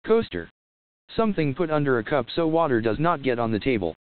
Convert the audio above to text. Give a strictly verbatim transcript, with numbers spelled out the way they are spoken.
Coaster. Something put under a cup so water does not get on the table.